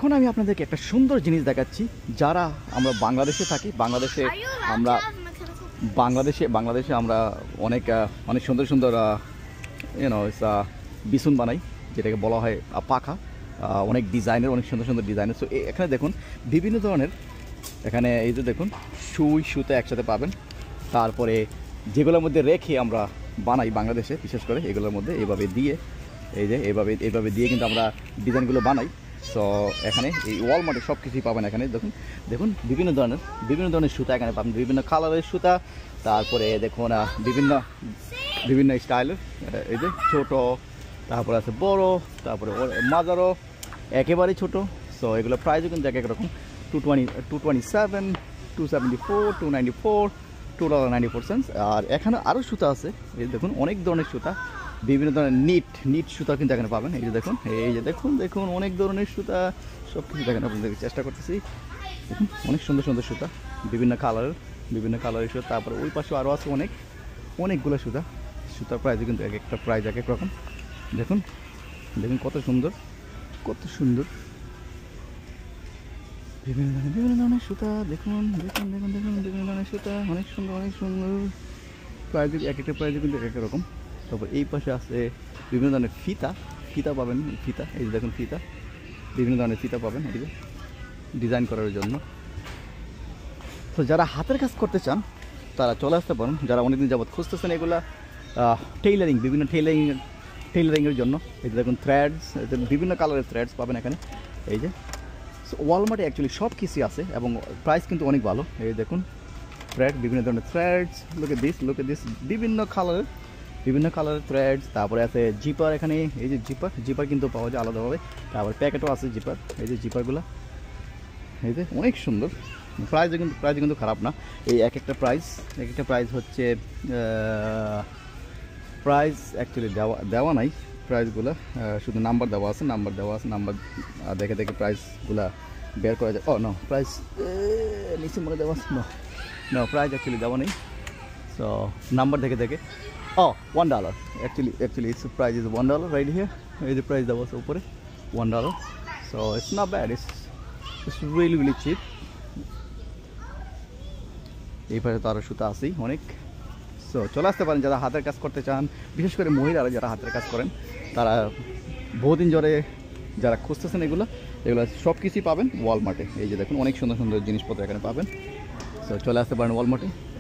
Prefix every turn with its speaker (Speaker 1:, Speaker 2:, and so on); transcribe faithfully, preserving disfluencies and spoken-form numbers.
Speaker 1: এখন আমি আপনাদেরকে একটা সুন্দর জিনিস দেখাচ্ছি। যারা আমরা বাংলাদেশে থাকি, বাংলাদেশে আমরা বাংলাদেশে বাংলাদেশে আমরা অনেক অনেক সুন্দর সুন্দর ইউনো বিছুন বানাই, যেটাকে বলা হয় পাখা। অনেক ডিজাইনের, অনেক সুন্দর সুন্দর ডিজাইনের। সো এখানে দেখুন বিভিন্ন ধরনের, এখানে এই যে দেখুন সুই সুতো একসাথে পাবেন। তারপরে যেগুলোর মধ্যে রেখে আমরা বানাই বাংলাদেশে, বিশেষ করে এগুলোর মধ্যে এইভাবে দিয়ে, এই যে এইভাবে এইভাবে দিয়ে কিন্তু আমরা ডিজাইনগুলো বানাই। সো এখানে এই ওয়ালমার্টে সব কিছুই পাবেন। এখানে দেখুন দেখুন বিভিন্ন ধরনের বিভিন্ন ধরনের সুতা এখানে পাবেন, বিভিন্ন কালারের সুতা। তারপরে দেখুন বিভিন্ন বিভিন্ন স্টাইলের, এই যে ছোটো, তারপরে আছে বড়, তারপরে মাজারও একেবারে ছোটো। সো এগুলো প্রাইসও কিন্তু এক এক রকম, two twenty two twenty seven two seventy four two ninety four two dollar ninety four cents. আর এখানে আরও সুতা আছে, এই দেখুন অনেক ধরনের সুতা, বিভিন্ন ধরনের নিট নিট সুতা কিন্তু এখানে পাবেন। এই যে দেখুন, এই যে দেখুন দেখুন অনেক ধরনের সুতা, সব কিছু দেখেন আপনাদেরকে চেষ্টা করতেছি। দেখুন অনেক সুন্দর সুন্দর সুতা, বিভিন্ন কালারের বিভিন্ন কালারের সুতা। তারপরে ওই পাশে আরও আছে অনেক অনেকগুলো সুতা। সুতার প্রাইসও কিন্তু এক একটা প্রাইস এক এক রকম। দেখুন দেখুন কত সুন্দর কত সুন্দর বিভিন্ন ধরনের বিভিন্ন ধরনের সুতা। দেখুন দেখুন দেখুন দেখুন বিভিন্ন ধরনের সুতা, অনেক সুন্দর অনেক সুন্দর। প্রাইস এক একটা প্রাইসও কিন্তু এক এক রকম। তারপর এই পাশে আছে বিভিন্ন ধরনের ফিতা, ফিতা পাবেন, ফিতা এই যে দেখুন ফিতা, বিভিন্ন ধরনের ফিতা পাবেন এদিকে ডিজাইন করার জন্য। তো যারা হাতের কাজ করতে চান তারা চলে আসতে পারেন, যারা অনেকদিন যাবত খুঁজতেছেন এগুলা টেইলারিং, বিভিন্ন টেইলারিং টেইলারিংয়ের জন্য। এই যে দেখুন থ্রেডস, বিভিন্ন কালারের থ্রেডস পাবেন এখানে। এই যে ওয়ালমার্টে অ্যাকচুয়ালি সব কিছুই আছে এবং প্রাইস কিন্তু অনেক ভালো। এই দেখুন থ্রেড, বিভিন্ন ধরনের থ্রেডস, লোকে দিস লোকে দিস বিভিন্ন কালারের বিভিন্ন কালারের থ্রেডস। তারপরে আছে জিপার, এখানে এই যে জিপার জিপার কিন্তু পাওয়া যায় আলাদাভাবে। তারপর প্যাকেটও আছে জিপার, এই যে জিপারগুলো, এই যে অনেক সুন্দর। প্রাইসও কিন্তু প্রাইস কিন্তু খারাপ না। এই এক একটা প্রাইস এক একটা প্রাইস হচ্ছে প্রাইস অ্যাকচুয়ালি দেওয়া দেওয়া নাই প্রাইসগুলো, শুধু নাম্বার দেওয়া আছে নাম্বার দেওয়া আছে নাম্বার দেখে দেখে প্রাইসগুলো বের করা যায়। ও নো প্রাইস নিচে মনে দেওয়া আছে, নো নো প্রাইস অ্যাকচুয়ালি দেওয়া নেই। সো নাম্বার দেখে দেখে ও one dollar actually actually it's price is one dollar right here. এই যে প্রাইস দেওয়া আছে উপরে one dollar. So it's not bad, it's it's really really cheap. এই পাশে তো আরও সুতা আছেই অনেক। সো চলে আসতে পারেন যারা হাতের কাজ করতে চান, বিশেষ করে মহিলারা যারা হাতের কাজ করেন, তারা বহুদিন ধরে যারা খুঁজতেছেন এগুলো এগুলো সব কিছুই পাবেন ওয়ালমার্টে। এই যে দেখুন অনেক সুন্দর সুন্দর জিনিসপত্র এখানে পাবেন। সো চলে আসতে পারেন ওয়ালমার্টে।